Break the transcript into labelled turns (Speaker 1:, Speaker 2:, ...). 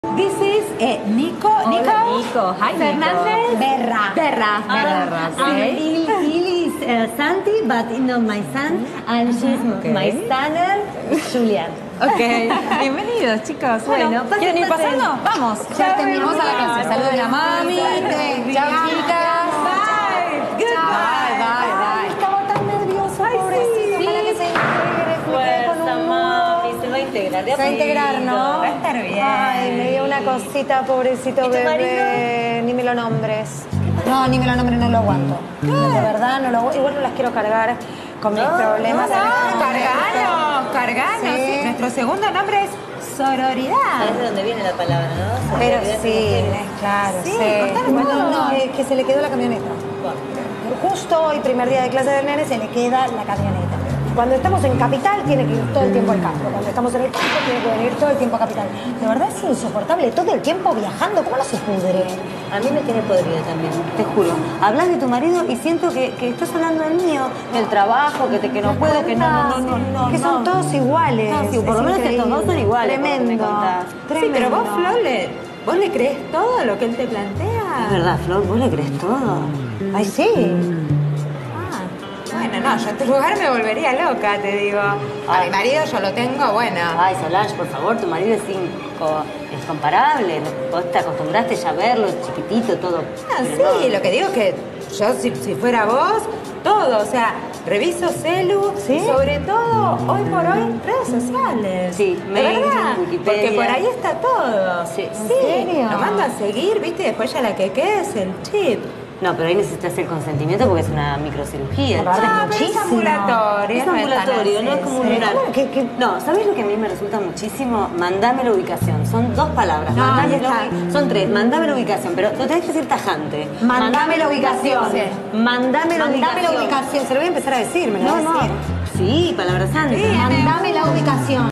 Speaker 1: This is Nico.
Speaker 2: Hola, Nico. Hi,
Speaker 1: Fernandez.
Speaker 2: Nico.
Speaker 1: Berra.
Speaker 2: Berra, okay.
Speaker 3: Ili is Santi, but not my son, and she's my son, Julian.
Speaker 2: Ok, bienvenidos chicos. Bueno, ¿quieren ir pasando? Vamos.
Speaker 3: Ya terminamos
Speaker 2: Vamos a la casa. Saluden a mami. Chao, chicas.
Speaker 1: Bye. Goodbye.
Speaker 2: Bye.
Speaker 3: Estaba tan nerviosa, pobrecita, para que se integre.
Speaker 4: Fuerza, mami, se va a integrar.
Speaker 3: Se va a integrar, ¿no?
Speaker 1: Va a estar bien.
Speaker 3: Ay, me dio una cosita, pobrecito
Speaker 4: ¿Y tu
Speaker 3: bebé.
Speaker 4: marido?
Speaker 3: Ni me lo nombres. No, ni me lo nombres, no lo aguanto. De verdad, no lo aguanto. Igual no las quiero cargar con mis problemas.
Speaker 1: Carganos.
Speaker 3: Sí.
Speaker 1: Sí. Nuestro segundo nombre es sororidad.
Speaker 4: ¿Sabes de dónde viene la palabra, no?
Speaker 3: Pero
Speaker 4: Solidaridad
Speaker 3: sí,
Speaker 4: entre mujeres.
Speaker 3: claro,
Speaker 1: Sí,
Speaker 3: sí.
Speaker 1: contanos
Speaker 3: Bueno,
Speaker 1: todo.
Speaker 3: no, es que se le quedó la camioneta. Justo hoy, primer día de clase del nene, se le queda la camioneta. Cuando estamos en Capital, tiene que ir todo el tiempo al campo. Cuando estamos en el campo, tiene que venir todo el tiempo a Capital. De verdad es insoportable, todo el tiempo viajando. ¿Cómo no se pudre?
Speaker 4: A mí me tiene podrida también, te juro. Hablas de tu marido y siento que estás hablando del mío, del trabajo, que no puedo, que no.
Speaker 3: Que son todos iguales.
Speaker 4: No, sí, por lo
Speaker 3: Es
Speaker 4: menos estos
Speaker 3: increíble.
Speaker 4: dos son iguales, por lo que me
Speaker 3: Tremendo.
Speaker 4: contás.
Speaker 1: Sí, pero vos,
Speaker 3: Tremendo.
Speaker 1: Flor, ¿vos le crees todo lo que él te plantea?
Speaker 4: Es verdad, Flor, ¿vos le crees todo?
Speaker 3: Ay, sí.
Speaker 1: Bueno, no, yo en tu lugar me volvería loca, te digo. A mi marido yo lo tengo, bueno.
Speaker 4: Ay, Solange, por favor, tu marido es incomparable. Vos te acostumbraste ya a verlo, chiquitito, todo.
Speaker 1: No, sí, lo que digo es que yo, si fuera vos, todo, o sea, reviso celu,
Speaker 3: ¿Sí?
Speaker 1: sobre todo, hoy por hoy, redes sociales.
Speaker 4: Sí,
Speaker 1: ¿De
Speaker 4: mail,
Speaker 1: verdad?
Speaker 4: Wikipedia.
Speaker 1: Porque por ahí está todo.
Speaker 4: Sí.
Speaker 3: ¿En serio?
Speaker 1: Lo mando a seguir, ¿viste? Y después ya la que quede es el chip.
Speaker 4: No, pero ahí necesitas el consentimiento porque es una microcirugía.
Speaker 3: Aparte,
Speaker 1: Ah, pero es
Speaker 3: muchísimo.
Speaker 1: ambulatorio.
Speaker 4: Es
Speaker 1: no
Speaker 4: ambulatorio,
Speaker 1: tan
Speaker 4: no es
Speaker 1: así.
Speaker 4: como un
Speaker 3: Pero
Speaker 4: lunar.
Speaker 3: ¿cómo? ¿Qué?
Speaker 4: No, ¿sabés lo que a mí me resulta muchísimo? Mandame la ubicación. Son dos palabras.
Speaker 1: No,
Speaker 4: Mandame
Speaker 1: ahí está.
Speaker 4: son tres. Mandame la ubicación, pero lo tenés que decir tajante.
Speaker 3: Mandame la ubicación.
Speaker 4: Sí. Mandame la ubicación.
Speaker 3: Mandame la ubicación. Se lo voy a empezar a decir, ¿me lo
Speaker 4: No,
Speaker 3: vas a
Speaker 4: no.
Speaker 3: decir?
Speaker 4: Sí, palabra santa.
Speaker 3: Mandame la ubicación.